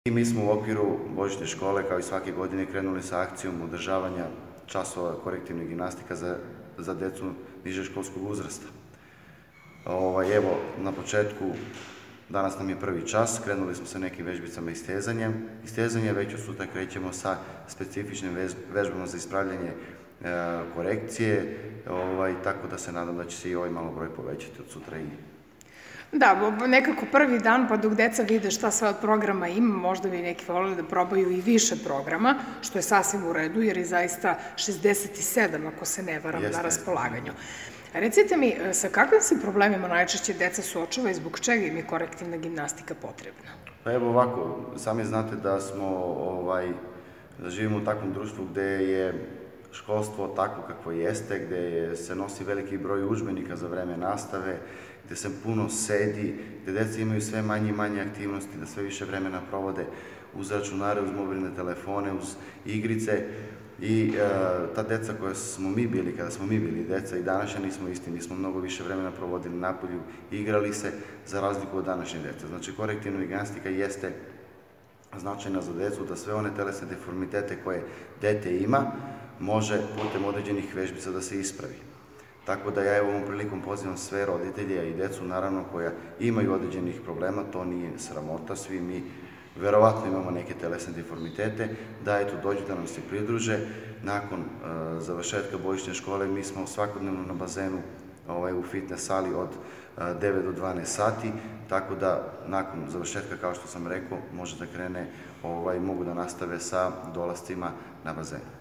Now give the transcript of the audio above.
I mi smo u okviru božićne škole, kao i svake godine, krenuli sa akcijom održavanja časova korektivne gimnastika za decu niže školskog uzrasta. Evo, na početku, danas nam je prvi čas, krenuli smo sa nekim vežbicama i stezanjem, već od sutra krećemo sa specifičnim vežbama za ispravljanje korekcije, tako da se nadam da će se i ovaj malo broj povećati od sutra i Da, nekako prvi dan, pa dok deca vide šta sve od programa ima, možda bi neki volili da probaju i više programa, što je sasvim u redu, jer je zaista 67, ako se ne varam, na raspolaganju. Recite mi, sa kakvim se problemima najčešće deca suočava i zbog čega im je korektivna gimnastika potrebna? Pa evo ovako, sami znate da živimo u takvom društvu gde je školstvo takvo kakvo jeste, gde se nosi veliki broj udžbenika za vreme nastave, gde se puno sedi, gde deca imaju sve manje i manje aktivnosti, da sve više vremena provode uz računare, uz mobilne telefone, uz igrice. I ta deca koja smo mi bili, kada smo mi bili deca, i današnja nismo isti, mi smo mnogo više vremena provodili napolju, igrali se, za razliku od današnje dece. Znači, korektivna gimnastika jeste značajna za decu, da sve one telesne deformitete koje dete ima, može putem određenih vežbica da se ispravi. Tako da ja ovom prilikom pozivam sve roditelje i decu, naravno, koja imaju određenih problema, to nije sramota, svi mi verovatno imamo neke telesne deformitete, da eto dođu da nam se pridruže. Nakon završetka božićne škole mi smo svakodnevno na bazenu u fitness sali od 9 do 12 sati, tako da nakon završetka, kao što sam rekao, može da krene, mogu da nastave sa dolascima na bazenu.